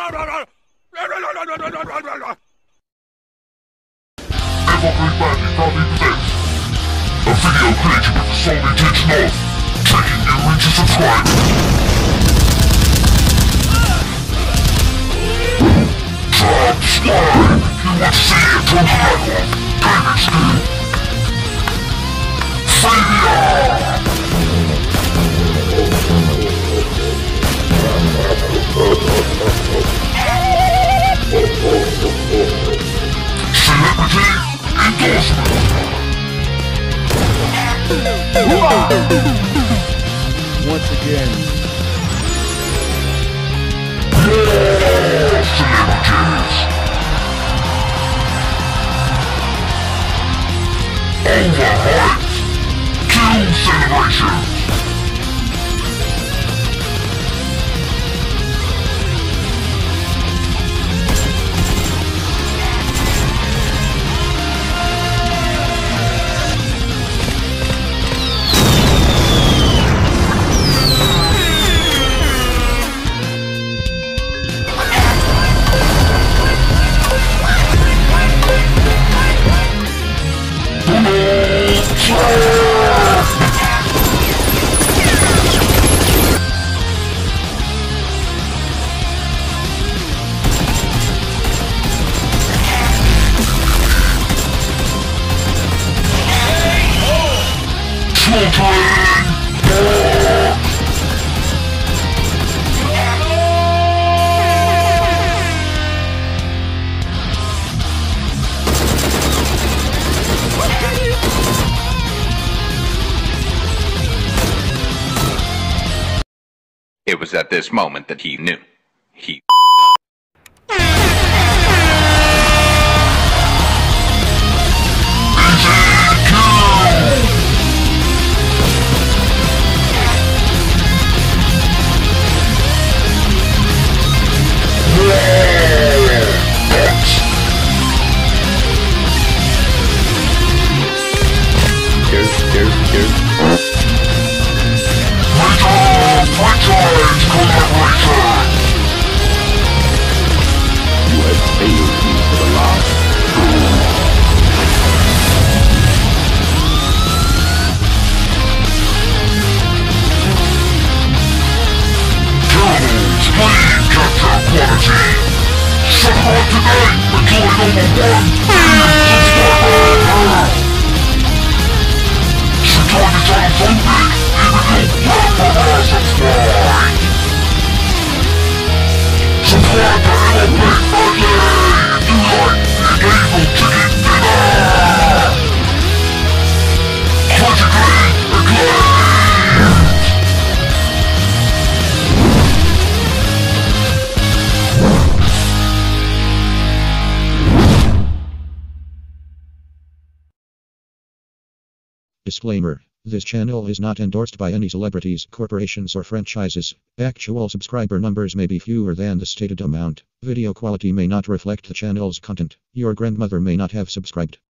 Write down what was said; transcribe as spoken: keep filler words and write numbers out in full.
A video created with the sole intention of tricking you into subscribing. Subscribe! You want to see it from the network. Gaming Skill. Failure! Celebrity endorsement. Once again. More celebrities. Overhyped. Kill celebrations. It was at this moment that he knew. He Cheers, cheers, cheers. Franchise collaborator! You have failed me for the last time. Turtles, please capture quality! Subscribe today and join number one billion subscribers! Sometimes it's homophobic, even your grandmother subscribe! Subscribe to Evot Family if you like the Evot chicken dinner! Critically acclaimed! Disclaimer. This channel is not endorsed by any celebrities, corporations or franchises. Actual subscriber numbers may be fewer than the stated amount. Video quality may not reflect the channel's content. Your grandmother may not have subscribed.